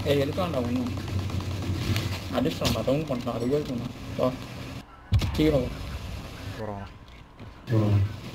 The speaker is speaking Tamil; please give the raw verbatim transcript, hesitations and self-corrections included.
ஏய் இருக்கான்டா ஒன்றும் அடிச்சிட்டான்டா டவுன் பண்ணிட்டான் அது வேறு பண்ணான் ஹீரோ போகிறோம். ம்